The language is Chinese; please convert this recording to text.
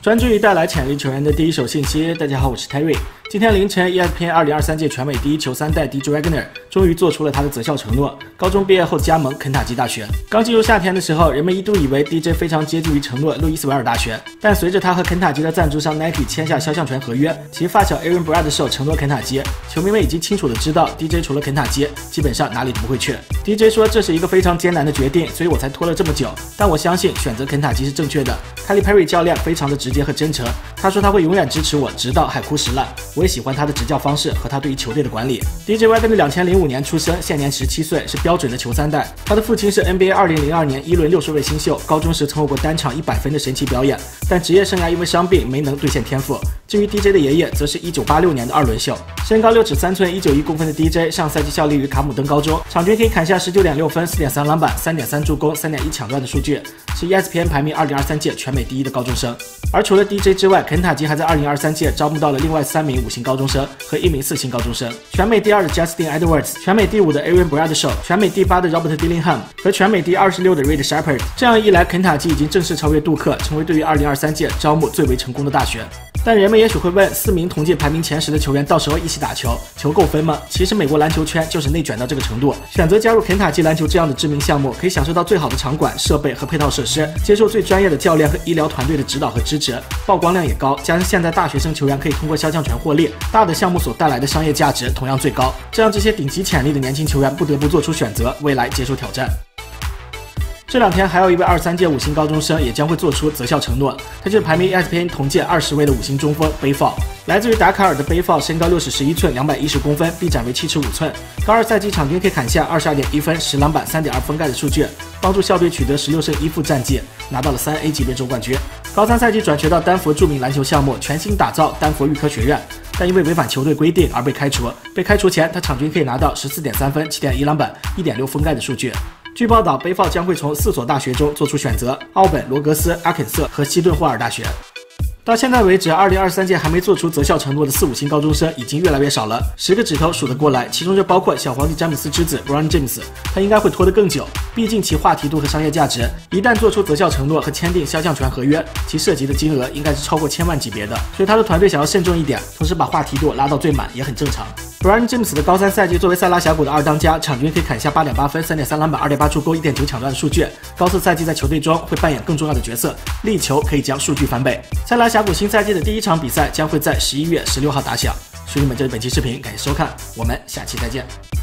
专注于带来潜力球员的第一手信息。大家好，我是 Terry。今天凌晨 ，ESPN 2023届全美第一球3代 DJ Wagner 终于做出了他的择校承诺。高中毕业后加盟肯塔基大学。刚进入夏天的时候，人们一度以为 DJ 非常接近于承诺路易斯维尔大学，但随着他和肯塔基的赞助商 Nike 签下肖像权合约，其发小 Aaron Bradshaw 承诺肯塔基，球迷们已经清楚的知道 DJ 除了肯塔基，基本上哪里都不会去。DJ 说这是一个非常艰难的决定，所以我才拖了这么久，但我相信选择肯塔基是正确的。Calipari Perry 教练非常的直接和真诚，他说他会永远支持我，直到海枯石烂。我也喜欢他的执教方式和他对于球队的管理。DJ Wagner 2005年出生，现年17岁，是标准的球3代。他的父亲是 NBA 2002年1轮60位新秀，高中时曾有过单场100分的神奇表演，但职业生涯因为伤病没能兑现天赋。至于 DJ 的爷爷，则是1986年的2轮秀，身高6尺3寸、191公分的 DJ， 上赛季效力于卡姆登高中，场均可以砍下19.6分、4.3篮板、3.3助攻、3.1抢断的数据，是 ESPN 排名2023届全美第一的高中生。而除了 DJ 之外，肯塔基还在2023届招募到了另外3名5星高中生和1名4星高中生，全美第2的 Justin Edwards， 全美第5的 Aaron Bradshaw， 全美第8的 Robert Dillingham 和全美第26的 Reed Sheppard。这样一来，肯塔基已经正式超越杜克，成为对于2023届招募最为成功的大学。但人们也许会问，4名同届排名前10的球员到时候一起打球，球够分吗？其实美国篮球圈就是内卷到这个程度，选择加入肯塔基篮球这样的知名项目，可以享受到最好的场馆、设备和配套设施，接受最专业的教练和医疗团队的指导和支持，曝光量也高，加上现在大学生球员可以通过肖像权获利，大的项目所带来的商业价值同样最高，这让这些顶级潜力的年轻球员不得不做出选择，未来接受挑战。这两天还有一位23届5星高中生也将会做出择校承诺，他就是排名 ESPN 同届20位的5星中锋贝falk。来自于达卡尔的贝falk身高6尺11寸、210公分，臂展为7尺5寸，高2赛季场均可以砍下22.1分、10篮板、3.2分盖的数据，帮助校队取得16胜1负战绩，拿到了3A 级别周冠军。高3赛季转学到丹佛著名篮球项目，全新打造丹佛预科学院，但因为违反球队规定而被开除。被开除前，他场均可以拿到14.3分、7.1篮板、1.6分盖的数据。据报道，贝falk将会从4所大学中做出选择：奥本、罗格斯、阿肯色和西顿霍尔大学。到现在为止，2023届还没做出择校承诺的4、5星高中生已经越来越少了，10个指头数得过来，其中就包括小皇帝詹姆斯之子 Bron James， 他应该会拖得更久，毕竟其话题度和商业价值，一旦做出择校承诺和签订肖像权合约，其涉及的金额应该是超过1000万级别的，所以他的团队想要慎重一点，同时把话题度拉到最满也很正常。Bron James 的高3赛季作为塞拉峡谷的2当家，场均可以砍下8.8分、3.3篮板、2.8助攻、1.9抢断的数据。高4赛季在球队中会扮演更重要的角色，力求可以将数据翻倍。塞拉峡谷新赛季的第1场比赛将会在11月16号打响。兄弟们，这是本期视频，感谢收看，我们下期再见。